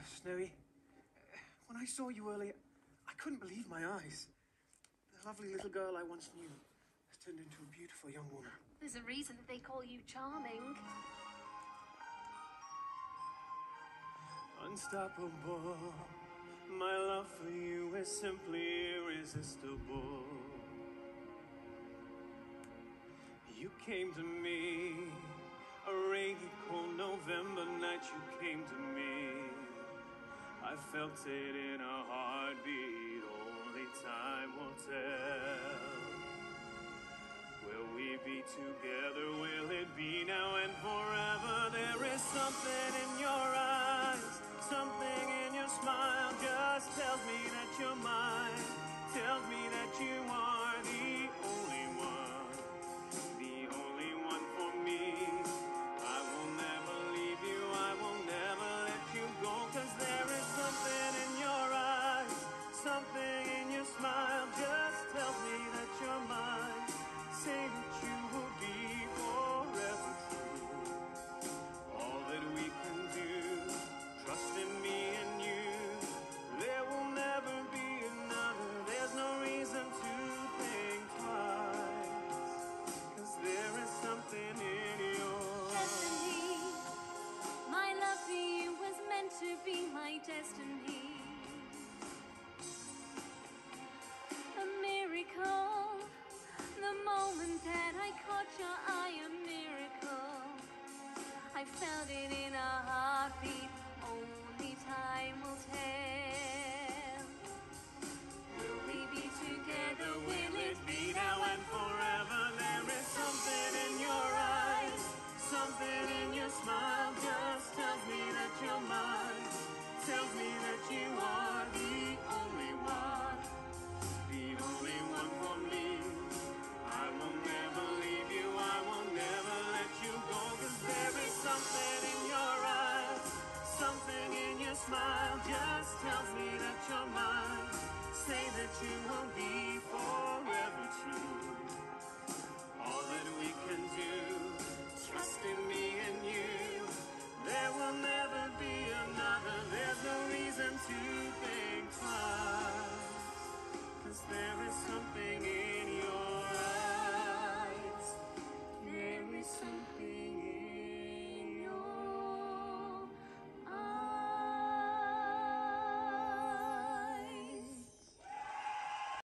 Snowy, when I saw you earlier, I couldn't believe my eyes. The lovely little girl I once knew has turned into a beautiful young woman. There's a reason that they call you charming. Unstoppable, my love for you is simply irresistible. You came to me, a rainy, cold November night you came to me. I felt it in a heartbeat, only time will tell. Will we be together, will it be now and forever? There is something in your eyes, something in your smile, just tells me that you're mine, tells me that you are the only one for me. I will never leave you, I will never let you go, 'cause there is something in your eyes, something in your smile, just tells me that you're mine. Say that you will be forever true. All that we can do, trust in me and you. There will never be another, there's no reason to think twice, 'cause there is something in your Destiny. My love for you was meant to be my destiny. A miracle. The moment that I caught your eye, a miracle. I felt it in a heartbeat, only time will tell.